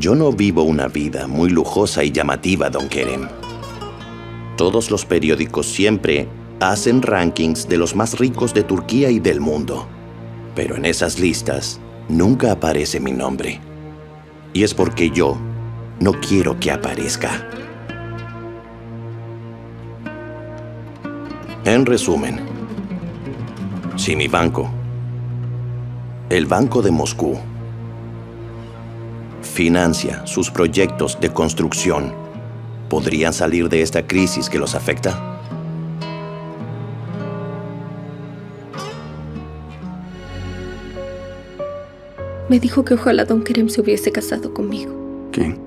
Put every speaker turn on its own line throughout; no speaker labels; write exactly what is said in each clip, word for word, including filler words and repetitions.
Yo no vivo una vida muy lujosa y llamativa, don Kerem. Todos los periódicos siempre hacen rankings de los más ricos de Turquía y del mundo. Pero en esas listas nunca aparece mi nombre. Y es porque yo no quiero que aparezca. En resumen, si mi banco, el Banco de Moscú, financia sus proyectos de construcción, ¿podrían salir de esta crisis que los afecta?
Me dijo que ojalá don Kerem se hubiese casado conmigo.
¿Quién?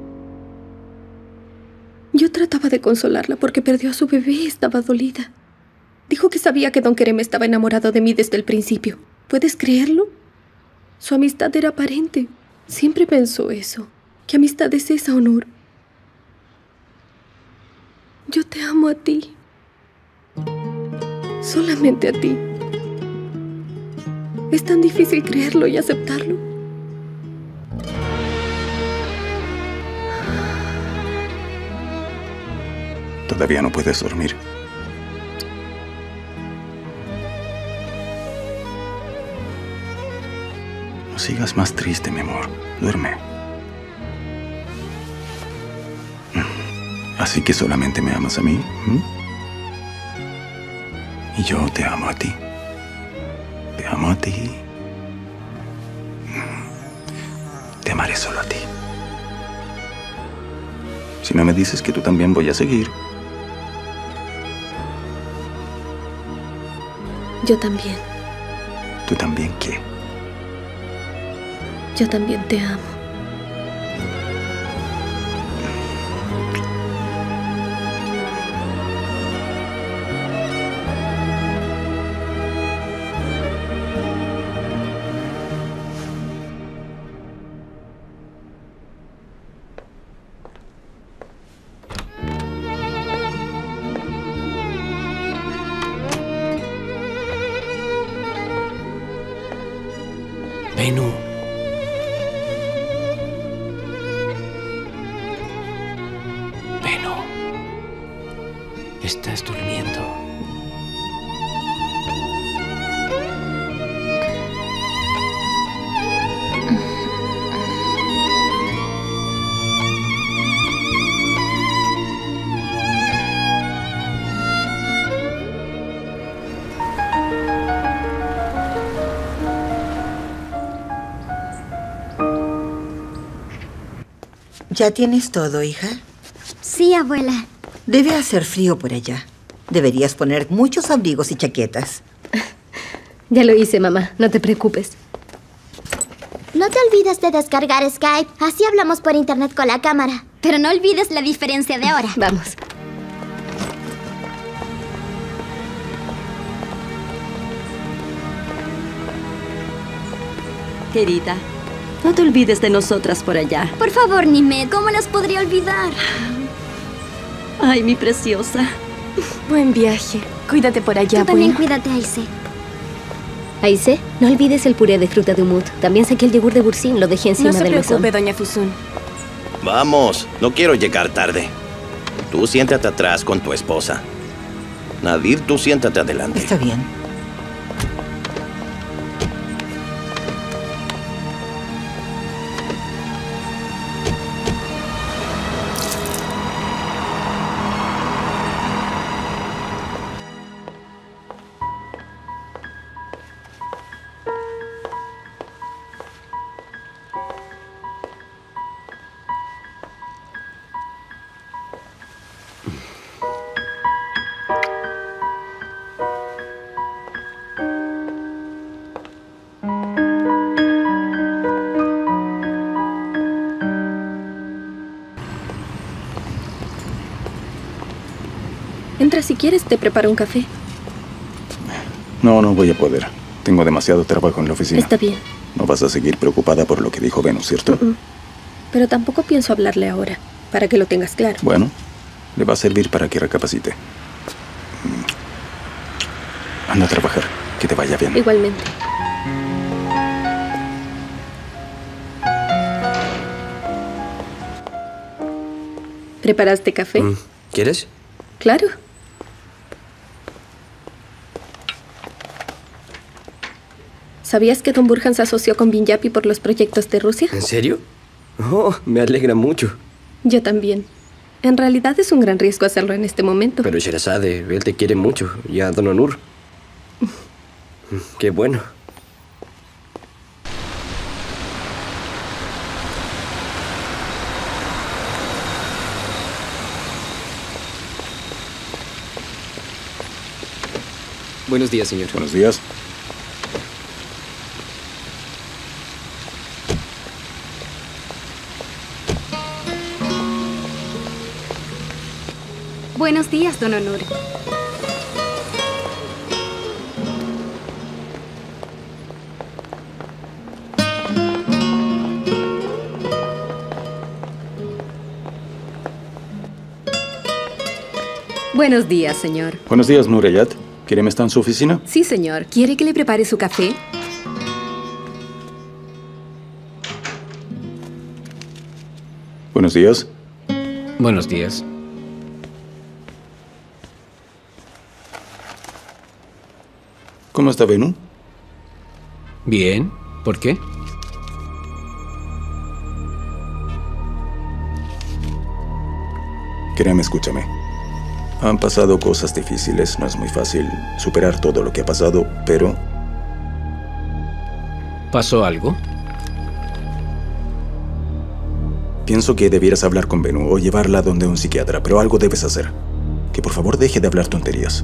Yo trataba de consolarla porque perdió a su bebé y estaba dolida. Dijo que sabía que don Kerem estaba enamorado de mí desde el principio. ¿Puedes creerlo? Su amistad era aparente. Siempre pensó eso. ¿Qué amistad es esa, Onur? Yo te amo a ti. Solamente a ti. Es tan difícil creerlo y aceptarlo.
Todavía no puedes dormir. No sigas más triste, mi amor. Duerme. Así que solamente me amas a mí. ¿Mm? Y yo te amo a ti. Te amo a ti. Te amaré solo a ti. Si no me dices que tú también, voy a seguir.
Yo también.
¿Tú también qué?
Yo también te amo.
Bennu. Bennu. Estás durmiendo.
¿Ya tienes todo, hija?
Sí, abuela.
Debe hacer frío por allá. Deberías poner muchos abrigos y chaquetas.
Ya lo hice, mamá. No te preocupes.
No te olvides de descargar Skype. Así hablamos por internet con la cámara. Pero no olvides la diferencia de hora.
Vamos.
Querida, no te olvides de nosotras por allá.
Por favor, Nime, ¿cómo las podría olvidar?
Ay, mi preciosa.
Buen viaje. Cuídate por allá,
Tú también
abuela.
cuídate, Aise.
Aise, no olvides el puré de fruta de humut. También saqué el yogur de Bursin, lo dejé encima
No se
del mesón.
preocupe, doña Fusun.
Vamos, no quiero llegar tarde. Tú siéntate atrás con tu esposa. Nadir, tú siéntate adelante.
Está bien.
Entra si quieres, te preparo un café.
No, no voy a poder. Tengo demasiado trabajo en la oficina.
Está bien.
No vas a seguir preocupada por lo que dijo Bennu, ¿cierto?
Mm-mm. Pero tampoco pienso hablarle ahora, para que lo tengas claro.
Bueno, le va a servir para que recapacite. Anda a trabajar. Que te vaya bien.
Igualmente. ¿Preparaste café?
Mm, ¿Quieres?
Claro. ¿Sabías que Don Burhan se asoció con Binyapi por los proyectos de Rusia?
¿En serio? Oh, me alegra mucho.
Yo también. En realidad es un gran riesgo hacerlo en este momento.
Pero Sherazade, él te quiere mucho. Y a Don Onur. Qué bueno. Buenos días, señor.
Buenos días.
Buenos días, Don Onur.
Buenos días, señor.
Buenos días, Nureyat. ¿Kerem está en su oficina?
Sí, señor. ¿Quiere que le prepare su café?
Buenos días.
Buenos días.
¿Cómo está Bennu?
Bien. ¿Por qué?
Kerem, escúchame. Han pasado cosas difíciles. No es muy fácil superar todo lo que ha pasado, pero...
¿Pasó algo?
Pienso que debieras hablar con Bennu o llevarla donde un psiquiatra, pero algo debes hacer. Que por favor deje de hablar tonterías.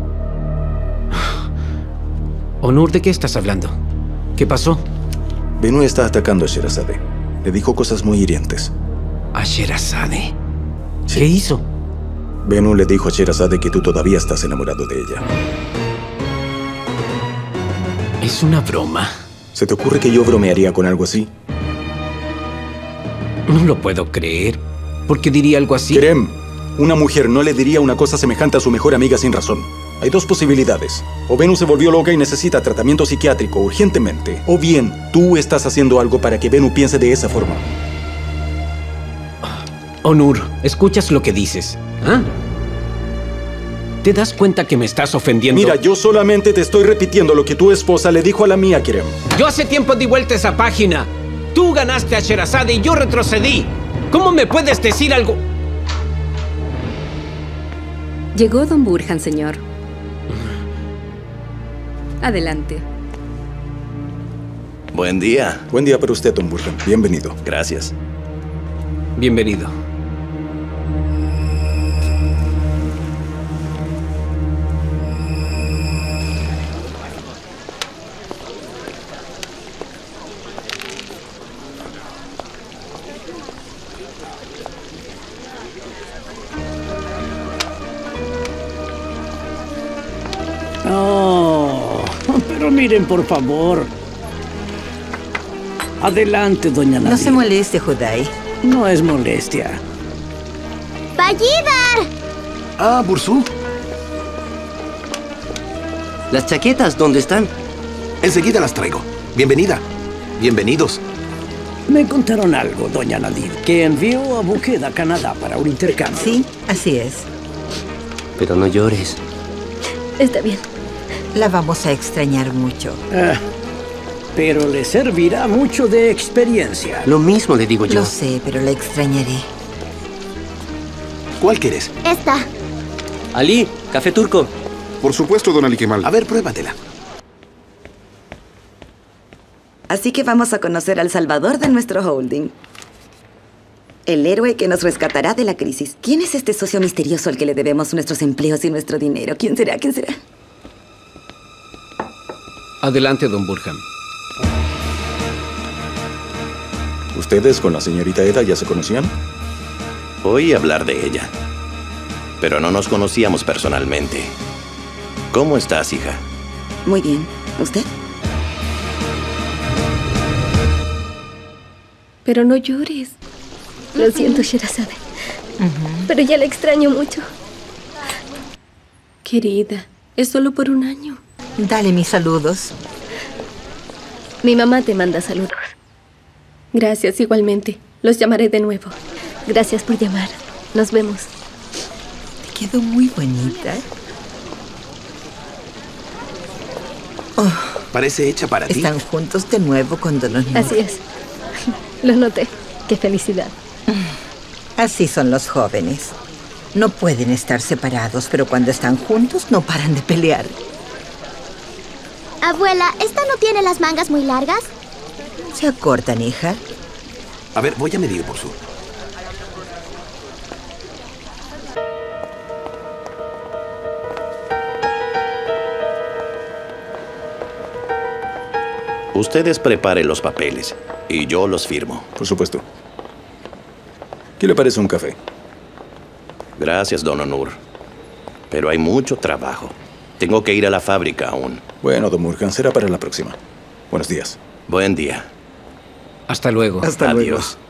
Onur, ¿de qué estás hablando? ¿Qué pasó?
Bennu está atacando a Sherazade. Le dijo cosas muy hirientes.
¿A Sherazade?
Sí.
¿Qué hizo?
Bennu le dijo a Sherazade que tú todavía estás enamorado de ella.
¿Es una broma?
¿Se te ocurre que yo bromearía con algo así?
No lo puedo creer. ¿Por qué diría algo así?
Kerem, una mujer no le diría una cosa semejante a su mejor amiga sin razón. Hay dos posibilidades. O Bennu se volvió loca y necesita tratamiento psiquiátrico urgentemente. O bien, tú estás haciendo algo para que Bennu piense de esa forma.
Onur, ¿escuchas lo que dices? ¿Ah? ¿Te das cuenta que me estás ofendiendo?
Mira, yo solamente te estoy repitiendo lo que tu esposa le dijo a la mía, Kerem.
Yo hace tiempo di vuelta esa página. Tú ganaste a Sherazade y yo retrocedí. ¿Cómo me puedes decir algo?
Llegó Don Burhan, señor. Adelante.
Buen día.
Buen día para usted, Don Burhan. Bienvenido.
Gracias.
Bienvenido.
Oh, pero miren, por favor. Adelante, doña Nadia.
No se moleste, Judai.
No es molestia.
¡Pallidar!
Ah, Bursú.
¿Las chaquetas dónde están?
Enseguida las traigo. Bienvenida. Bienvenidos.
Me contaron algo, doña Nadir, que envió a Buked a Canadá para un intercambio.
Sí, así es.
Pero no llores.
Está bien.
La vamos a extrañar mucho.
Ah, pero le servirá mucho de experiencia.
Lo mismo le digo yo.
Lo sé, pero la extrañaré.
¿Cuál quieres?
Esta.
Ali, café turco.
Por supuesto, don Ali Kemal. A ver, pruébatela.
Así que vamos a conocer al salvador de nuestro holding. El héroe que nos rescatará de la crisis. ¿Quién es este socio misterioso al que le debemos nuestros empleos y nuestro dinero? ¿Quién será? ¿Quién será?
Adelante, Don Burhan.
¿Ustedes con la señorita Eda ya se conocían?
Oí hablar de ella, pero no nos conocíamos personalmente. ¿Cómo estás, hija?
Muy bien. ¿Usted?
Pero no llores. Lo siento, Sherazade. Uh-huh. Pero ya la extraño mucho. Querida, es solo por un año.
Dale mis saludos.
Mi mamá te manda saludos. Gracias, igualmente. Los llamaré de nuevo. Gracias por llamar.
Nos vemos.
Te quedó muy bonita. Oh,
Parece hecha para ti.
están juntos de nuevo con Don Honor.
Así es. Lo noté. Qué felicidad.
Así son los jóvenes. No pueden estar separados, pero cuando están juntos no paran de pelear.
Abuela, ¿esta no tiene las mangas muy largas?
Se acortan, hija.
A ver, voy a medir por su.
Ustedes preparen los papeles y yo los firmo.
Por supuesto. ¿Qué le parece un café?
Gracias, don Onur. Pero hay mucho trabajo. Tengo que ir a la fábrica aún.
Bueno, don Burhan, será para la próxima. Buenos días.
Buen día.
Hasta luego.
Hasta luego.
Adiós.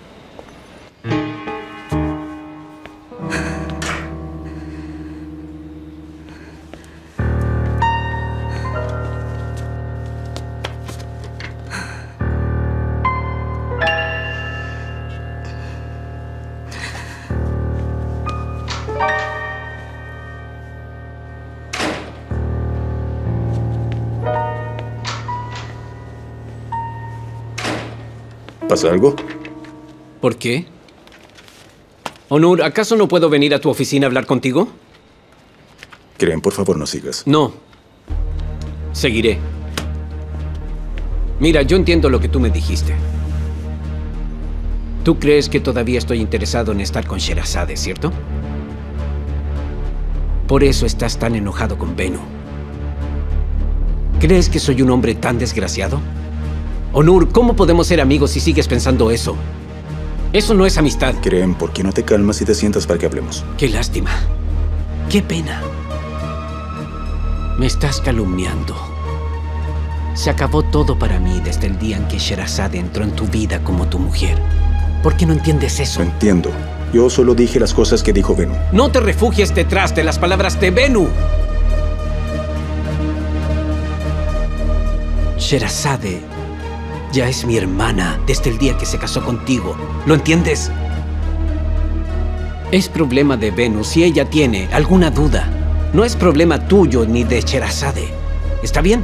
¿Pasa algo?
¿Por qué? Onur, ¿acaso no puedo venir a tu oficina a hablar contigo?
Creen, por favor, no sigas.
No. Seguiré. Mira, yo entiendo lo que tú me dijiste. Tú crees que todavía estoy interesado en estar con Sherazade, ¿cierto? Por eso estás tan enojado con Bennu. ¿Crees que soy un hombre tan desgraciado? Onur, ¿cómo podemos ser amigos si sigues pensando eso? Eso no es amistad.
Creen, ¿por qué no te calmas y te sientas para que hablemos?
Qué lástima. Qué pena. Me estás calumniando. Se acabó todo para mí desde el día en que Sherazade entró en tu vida como tu mujer. ¿Por qué no entiendes eso?
Lo entiendo. Yo solo dije las cosas que dijo Bennu.
No te refugies detrás de las palabras de Bennu. Sherazade ya es mi hermana desde el día que se casó contigo. ¿Lo entiendes? Es problema de Bennu si ella tiene alguna duda. No es problema tuyo ni de Sherazade. ¿Está bien?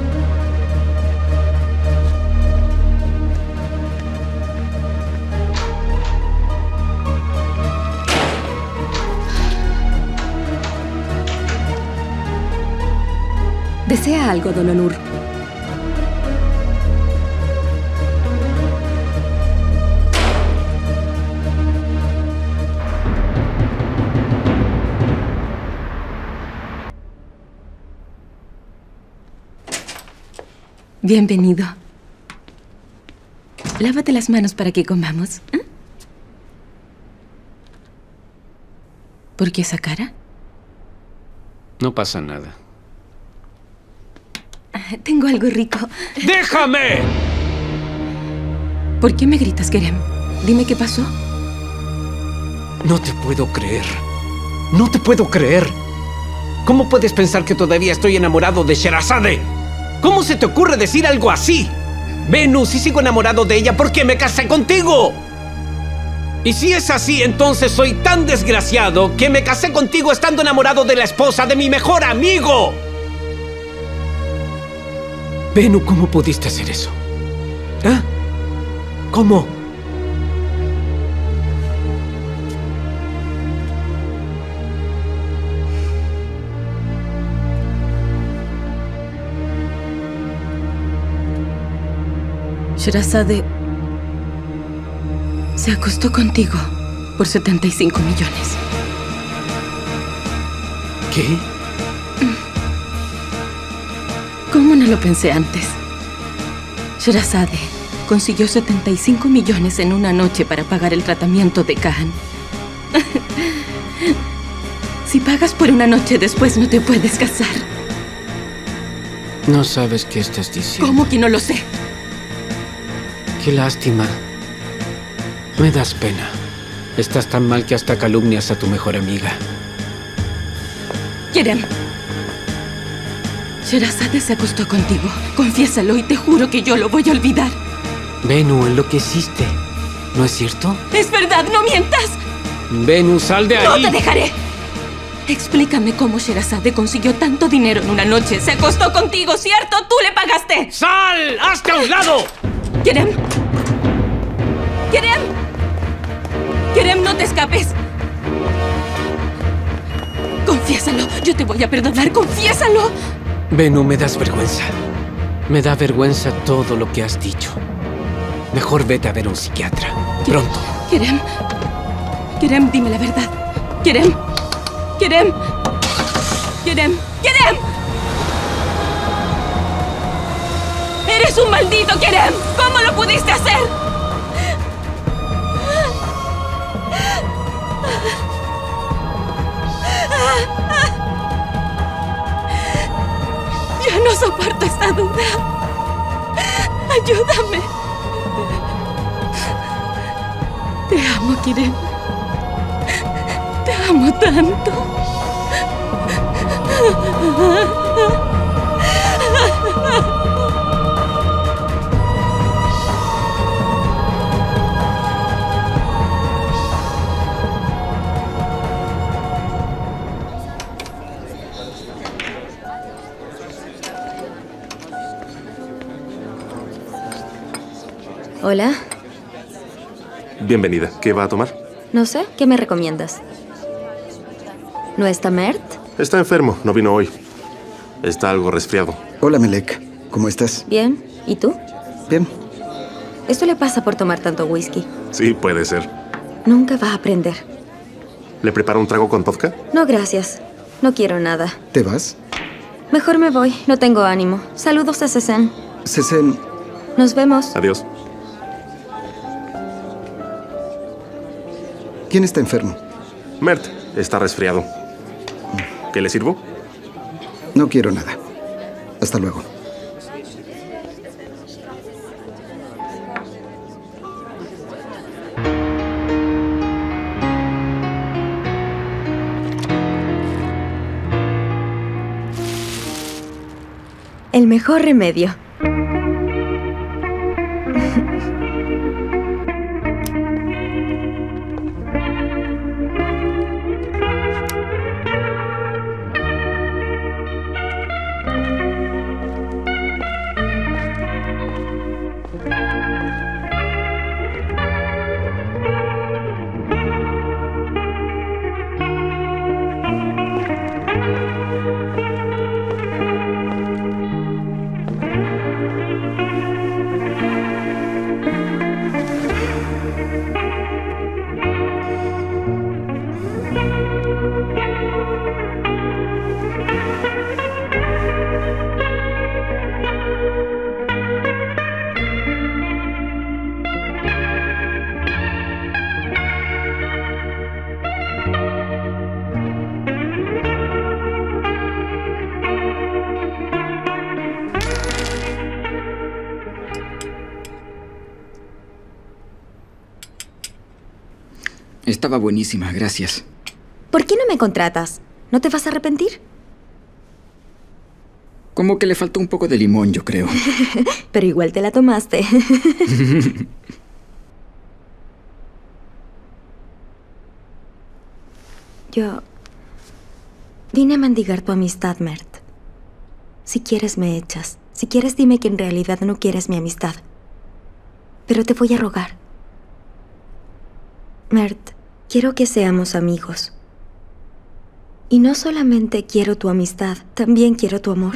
¿Desea algo, don Onur?
Bienvenido. Lávate las manos para que comamos. ¿Eh? ¿Por qué esa cara?
No pasa nada.
Tengo algo rico.
¡Déjame!
¿Por qué me gritas, Kerem? Dime qué pasó.
No te puedo creer. No te puedo creer. ¿Cómo puedes pensar que todavía estoy enamorado de Sherazade? ¿Cómo se te ocurre decir algo así? Bennu, si sigo enamorado de ella, ¿por qué me casé contigo? Y si es así, entonces soy tan desgraciado que me casé contigo estando enamorado de la esposa de mi mejor amigo. Bennu, ¿cómo pudiste hacer eso? ¿Ah? ¿Cómo?
Sherazade se acostó contigo por setenta y cinco millones.
¿Qué?
¿Cómo no lo pensé antes? Sherazade consiguió setenta y cinco millones en una noche para pagar el tratamiento de Khan. Si pagas por una noche, después no te puedes casar.
No sabes qué estás diciendo.
¿Cómo que no lo sé?
Qué lástima. Me das pena. Estás tan mal que hasta calumnias a tu mejor amiga.
Kerem. Sherazade se acostó contigo. Confiésalo y te juro que yo lo voy a olvidar.
Bennu, enloqueciste. ¿No es cierto?
¡Es verdad! ¡No mientas!
Venus, sal de ahí.
¡No te dejaré! Explícame cómo Sherazade consiguió tanto dinero en una noche. Se acostó contigo, ¿cierto? ¡Tú le pagaste!
¡Sal! ¡Hazte a un lado!
¡Kerem! ¡Kerem! ¡Kerem, no te escapes! Confiésalo. Yo te voy a perdonar. ¡Confiésalo!
Venu, me das vergüenza. Me da vergüenza todo lo que has dicho. Mejor vete a ver a un psiquiatra. Pronto.
Kerem. Kerem, dime la verdad. Kerem. Kerem. Kerem. Kerem. ¡Eres un maldito, Kerem! ¿Cómo lo pudiste hacer? Ya no soporto esta duda. Ayúdame. Te amo, Kerem. Te amo tanto.
Hola.
Bienvenida. ¿Qué va a tomar?
No sé, ¿qué me recomiendas? ¿No está Mert?
Está enfermo, no vino hoy. Está algo resfriado.
Hola, Melek. ¿Cómo estás?
Bien. ¿Y tú?
Bien.
Esto le pasa por tomar tanto whisky.
Sí, puede ser.
Nunca va a aprender.
¿Le preparo un trago con vodka?
No, gracias. No quiero nada.
¿Te vas?
Mejor me voy. No tengo ánimo. Saludos a Cesen.
Cesen.
Nos vemos.
Adiós.
¿Quién está enfermo?
Mert está resfriado. ¿Qué le sirvo?
No quiero nada. Hasta luego.
El mejor remedio.
Estaba buenísima, gracias.
¿Por qué no me contratas? ¿No te vas a arrepentir?
Como que le faltó un poco de limón, yo creo.
Pero igual te la tomaste. Yo vine a mendigar tu amistad, Mert. Si quieres, me echas. Si quieres, dime que en realidad no quieres mi amistad. Pero te voy a rogar. Mert, quiero que seamos amigos. Y no solamente quiero tu amistad, también quiero tu amor.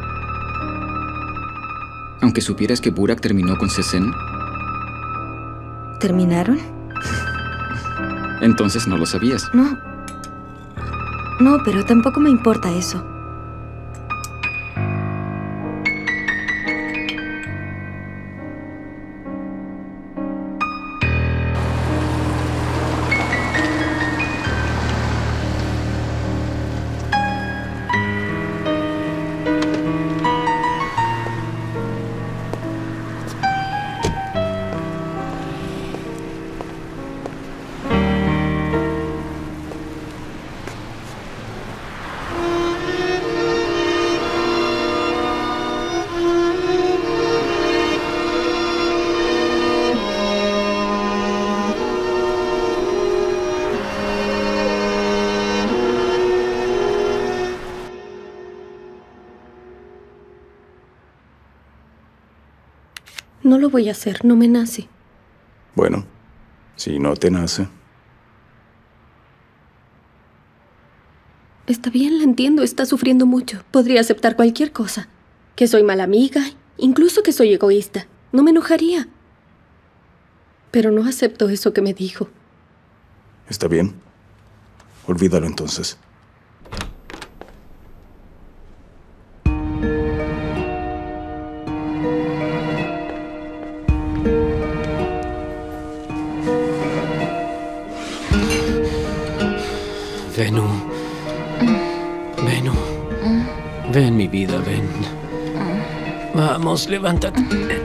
Aunque supieras que Burak terminó con Cesen.
¿Terminaron?
Entonces no lo sabías.
No. No, pero tampoco me importa eso.
No lo voy a hacer, no me nace.
Bueno, si no te nace.
Está bien, la entiendo, está sufriendo mucho. Podría aceptar cualquier cosa. Que soy mala amiga, incluso que soy egoísta. No me enojaría. Pero no acepto eso que me dijo.
¿Está bien? Olvídalo entonces.
Venu. Venu. Ven, mi vida, ven. Vamos, levántate.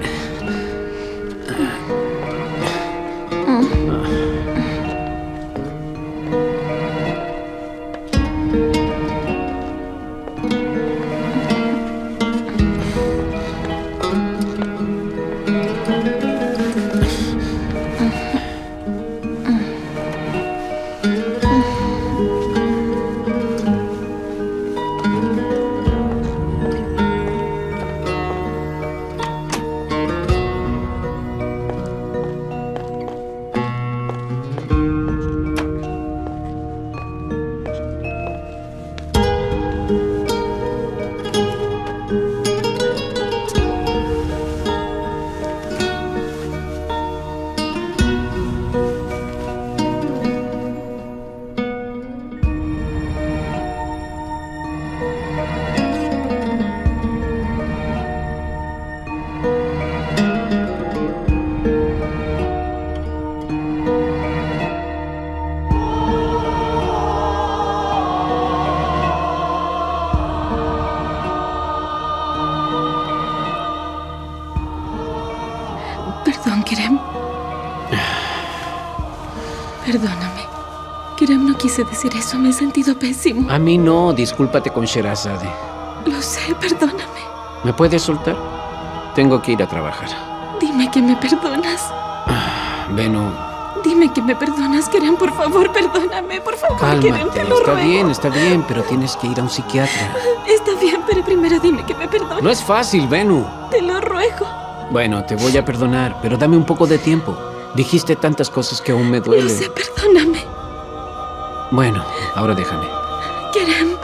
Perdón, Kerem. Perdóname. Kerem, no quise decir eso. Me he sentido pésimo.
A mí no, discúlpate con Sherazade.
Lo sé, perdóname.
¿Me puedes soltar? Tengo que ir a trabajar.
Dime que me perdonas.
Venu,
Dime que me perdonas, Kerem. Por favor, perdóname. Por favor, Kerem,
cálmate.
te lo
Está
ruego.
bien, está bien, pero tienes que ir a un psiquiatra.
Está bien, pero primero dime que me perdonas.
No es fácil, Venu.
Te lo ruego.
Bueno, te voy a perdonar, pero dame un poco de tiempo. Dijiste tantas cosas que aún me
Lo
duelen.
sé, perdóname.
Bueno, ahora déjame.
Kerem.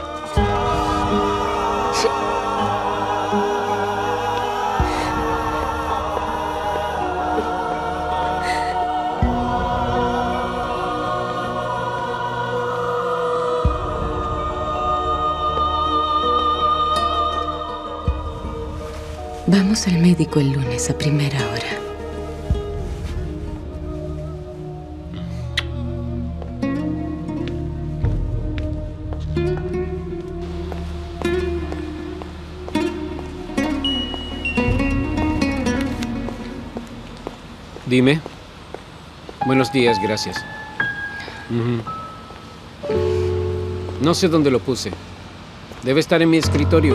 Vamos al médico el lunes a primera hora.
Dime. Buenos días, gracias. Ujú. No sé dónde lo puse. Debe estar en mi escritorio.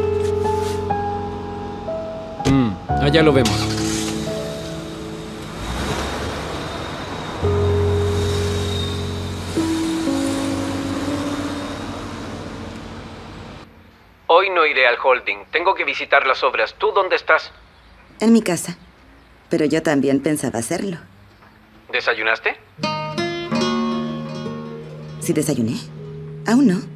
Mm, allá lo vemos. Hoy no iré al holding. Tengo que visitar las obras. ¿Tú dónde estás?
En mi casa. Pero yo también pensaba hacerlo.
¿Desayunaste?
¿Sí desayuné? Aún no.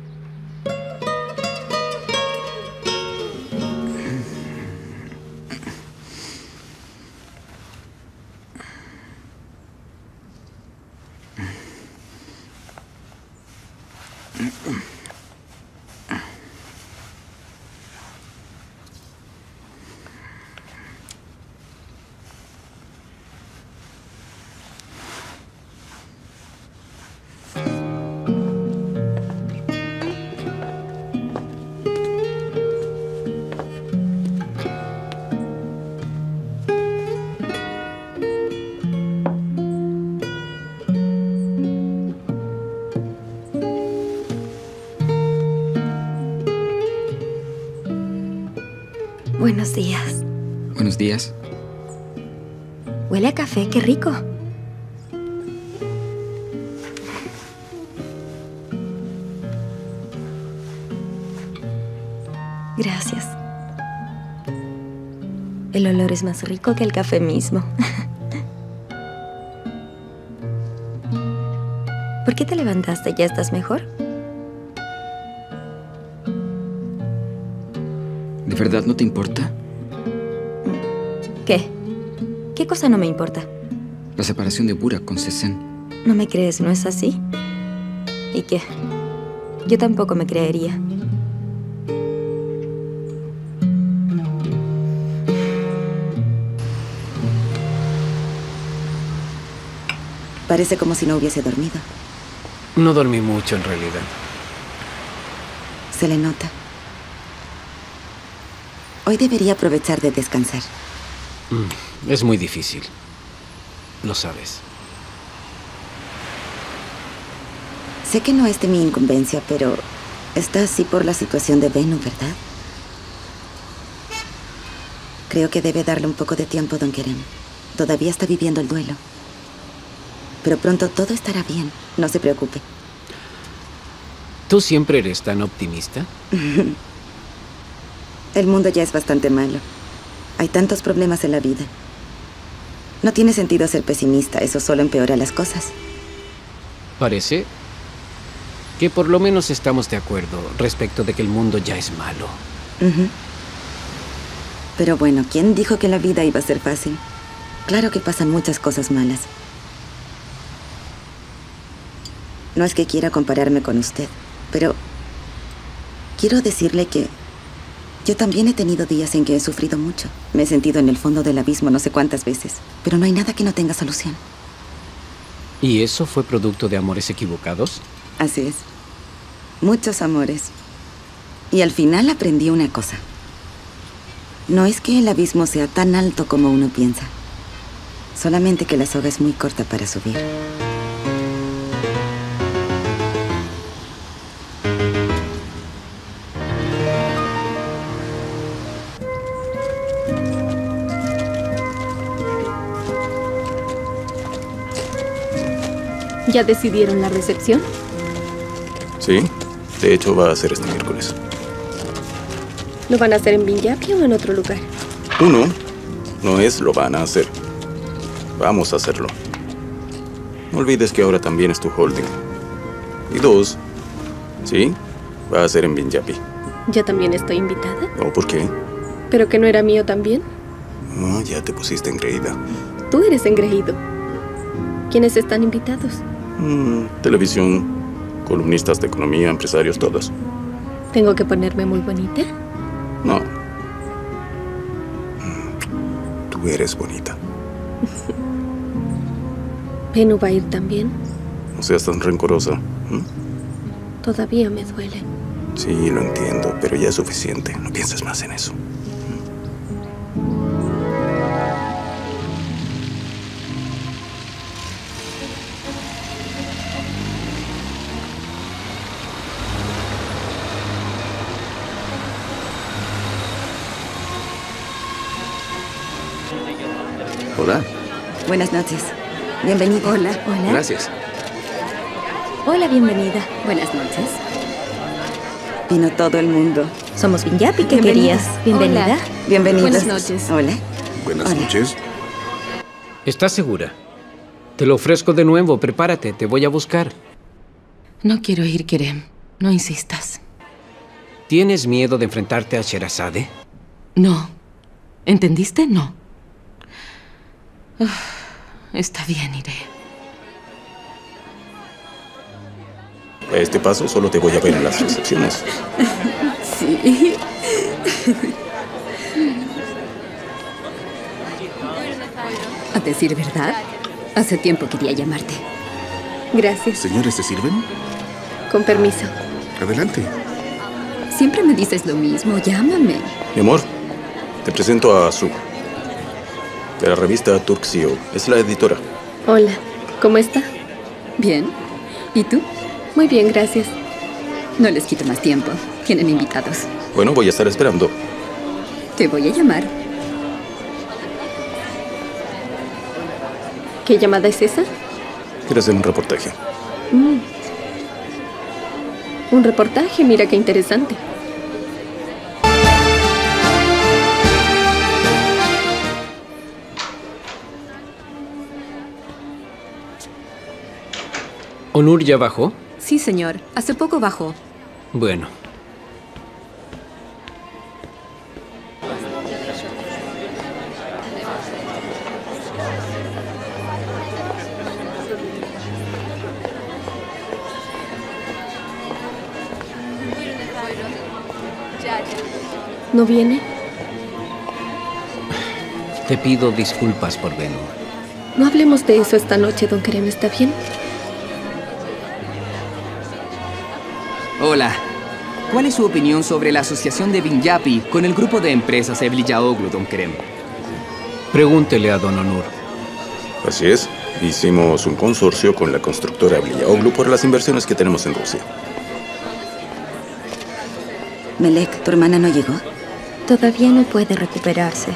Buenos días.
Buenos días.
Huele a café, qué rico. Gracias. El El olor es más rico que el café mismo. ¿Por qué te levantaste? ¿Ya estás mejor?
¿De verdad no te importa?
¿Qué? ¿Qué cosa no me importa?
La separación de Burak con Sesen.
¿No me crees, no es así? ¿Y qué? Yo tampoco me creería.
Parece como si no hubiese dormido.
No dormí mucho, en realidad.
Se le nota. Hoy debería aprovechar de descansar.
Mm, es muy difícil. Lo sabes.
Sé que no es de mi incumbencia, pero está así por la situación de Venu, ¿verdad? Creo que debe darle un poco de tiempo, don Kerem. Todavía está viviendo el duelo. Pero pronto todo estará bien. No se preocupe.
¿Tú siempre eres tan optimista?
El mundo ya es bastante malo. Hay tantos problemas en la vida. No tiene sentido ser pesimista. Eso solo empeora las cosas.
Parece que por lo menos estamos de acuerdo respecto de que el mundo ya es malo.
Uh-huh. Pero bueno, ¿quién dijo que la vida iba a ser fácil? Claro que pasan muchas cosas malas. No es que quiera compararme con usted, pero quiero decirle que yo también he tenido días en que he sufrido mucho. Me he sentido en el fondo del abismo no sé cuántas veces, pero no hay nada que no tenga solución.
¿Y eso fue producto de amores equivocados?
Así es. Muchos amores. Y al final aprendí una cosa. No es que el abismo sea tan alto como uno piensa. Solamente que la soga es muy corta para subir.
¿Ya decidieron la recepción?
Sí, de hecho va a ser este miércoles.
¿Lo van a hacer en Binyapi o en otro lugar?
Uno, no es lo van a hacer. Vamos a hacerlo. No olvides que ahora también es tu holding. Y dos, sí, va a ser en Binyapi.
¿Ya también estoy invitada?
¿O por qué?
¿Pero que no era mío también?
Oh, ya te pusiste engreída.
Tú eres engreído. ¿Quiénes están invitados?
Mm, televisión, columnistas de economía, empresarios, todos.
¿Tengo que ponerme muy bonita?
No. Tú eres bonita.
¿Venu va a ir también?
No seas tan rencorosa. ¿Mm?
Todavía me duele.
Sí, lo entiendo, pero ya es suficiente. No pienses más en eso.
Hola.
Buenas noches. Bienvenida.
Hola.
Hola.
Gracias.
Hola, bienvenida.
Buenas noches.
Vino todo el mundo.
Somos Binyapi, ¿qué
Bienvenidas.
querías? ¿Bienvenida?
Hola.
Bienvenidos.
Buenas noches.
Hola.
Buenas
Hola.
noches.
¿Estás segura? Te lo ofrezco de nuevo. Prepárate. Te voy a buscar.
No quiero ir, Kerem. No insistas.
¿Tienes miedo de enfrentarte a Sherazade?
No. ¿Entendiste? No. Uf, está bien, iré.
A este paso solo te voy a ver en las recepciones.
Sí. A decir verdad, hace tiempo quería llamarte.
Gracias.
Señores, ¿se sirven?
Con permiso.
Adelante.
Siempre me dices lo mismo, llámame.
Mi amor, te presento a Su, de la revista Turksio. Es la editora.
Hola. ¿Cómo está?
Bien. ¿Y tú?
Muy bien, gracias.
No les quito más tiempo. Tienen invitados.
Bueno, voy a estar esperando.
Te voy a llamar.
¿Qué llamada es esa?
Quiero hacer un reportaje.
Mm. Un reportaje, mira qué interesante.
¿Onur ya bajó?
Sí, señor. Hace poco bajó.
Bueno.
¿No viene?
Te pido disculpas por Bennu.
No hablemos de eso esta noche, don Kerem, ¿está bien?
Hola. ¿Cuál es su opinión sobre la asociación de Binyapi con el grupo de empresas Evliyaoglu, don Kerem?
Pregúntele a don Onur.
Así es. Hicimos un consorcio con la constructora Evliyaoglu por las inversiones que tenemos en Rusia.
Melek, ¿tu hermana no llegó?
Todavía no puede recuperarse.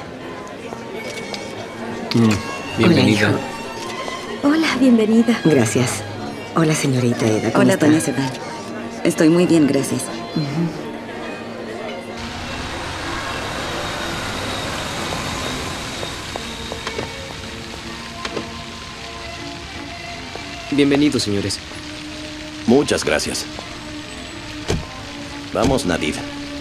Mm, bienvenida.
Hola, Hola, bienvenida.
Gracias. Hola, señorita Eda. ¿Cómo Hola, está? Doña Sedan. Estoy muy bien, gracias. Uh-huh.
Bienvenidos, señores.
Muchas gracias. Vamos, Nadid.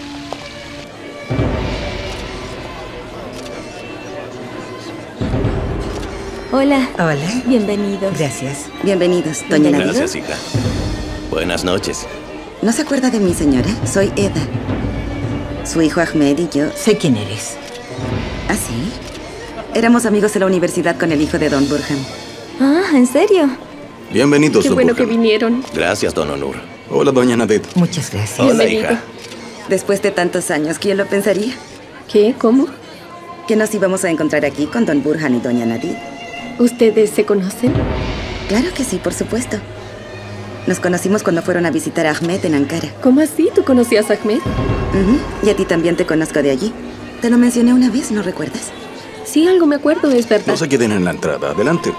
Hola.
Hola.
Bienvenidos.
Gracias. Bienvenidos, doña Nadid.
Gracias, hija. Buenas noches.
¿No se acuerda de mí, señora? Soy Eda. Su hijo Ahmed y yo...
Sé quién eres.
¿Ah, sí? Éramos amigos en la universidad con el hijo de Don Burhan.
Ah, ¿en serio?
Bienvenidos,
Qué
don
bueno
Burhan.
que vinieron.
Gracias, don Onur.
Hola, doña Nadid.
Muchas gracias.
Hola, hija.
Después de tantos años, ¿quién lo pensaría?
¿Qué? ¿Cómo?
Que nos íbamos a encontrar aquí con Don Burhan y doña Nadid.
¿Ustedes se conocen?
Claro que sí, por supuesto. Nos conocimos cuando fueron a visitar a Ahmed en Ankara.
¿Cómo así? ¿Tú conocías a Ahmed?
Uh-huh. Y a ti también te conozco de allí. Te lo mencioné una vez, ¿no recuerdas?
Sí, algo me acuerdo, es verdad.
No se queden en la entrada. Adelante.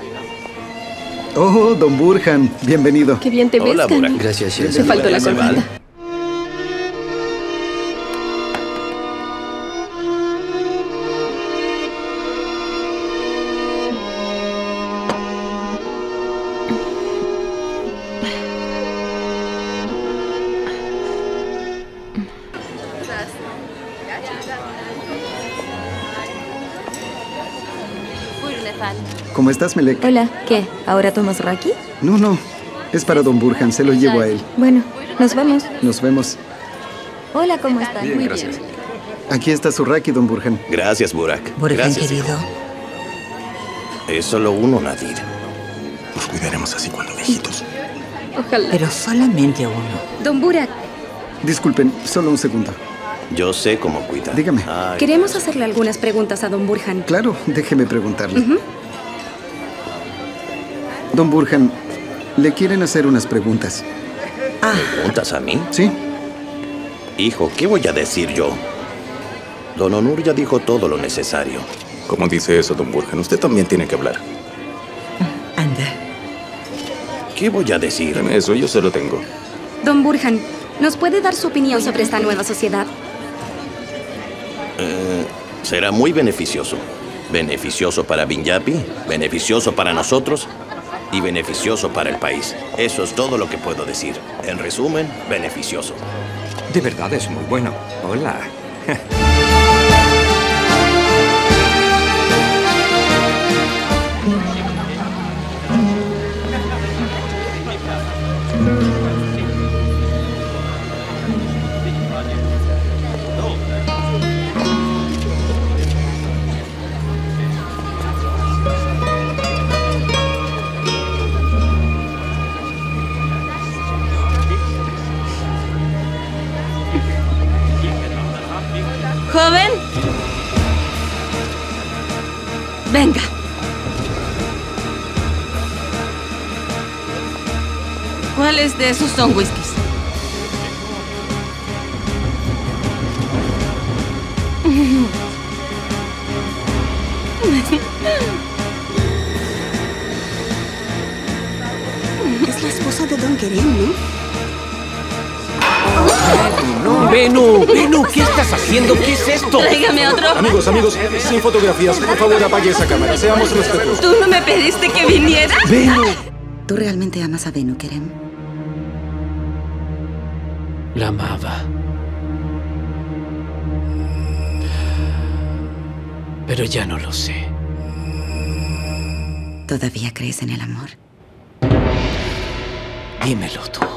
Oh, don Burhan. Bienvenido.
Qué bien te ves,
Hola,
Kani.
Burhan.
Gracias,
Te faltó la corbata.
¿Cómo estás, Melek?
Hola. ¿Qué? ¿Ahora tomas raki?
No, no. Es para don Burhan. Se lo llevo a él.
Bueno, nos vemos.
Nos vemos.
Hola, ¿cómo estás?
Bien,
Muy
gracias.
bien.
Aquí está su raki, don Burhan.
Gracias, Burak.
Burhan,
Gracias,
querido.
hijo. Es solo uno, Nadid.
Nos cuidaremos así cuando viejitos.
Ojalá.
Pero solamente uno.
Don Burak,
Disculpen, solo un segundo.
Yo sé cómo cuidar.
Dígame.
Ay,
queremos hacerle algunas preguntas a Don Burhan.
Claro, déjeme preguntarle.
Ujú.
Don Burhan, le quieren hacer unas preguntas.
¿Preguntas a mí?
¿Sí?
Hijo, ¿qué voy a decir yo? Don Onur ya dijo todo lo necesario.
¿Cómo dice eso, don Burhan? Usted también tiene que hablar.
Anda.
¿Qué voy a decir?
Deme eso, yo se lo tengo.
Don Burhan, ¿nos puede dar su opinión sobre esta nueva sociedad?
Eh, será muy beneficioso. Beneficioso para Binyapi, beneficioso para nosotros y beneficioso para el país. Eso es todo lo que puedo decir. En resumen, beneficioso.
De verdad es muy bueno. Hola.
Joven. Venga. ¿Cuáles de esos son whiskies?
Es la esposa de Don Kerem, ¿no?
No, Bennu, Bennu, ¿qué estás haciendo? ¿Qué es esto?
Tráigame otro.
Amigos, amigos, sin fotografías. Por favor, apague esa cámara. Seamos respetuosos.
¿Tú no me pediste que viniera?
Bennu.
¿Tú realmente amas a Venu, Kerem?
La amaba. Pero ya no lo sé.
¿Todavía crees en el amor?
Dímelo tú.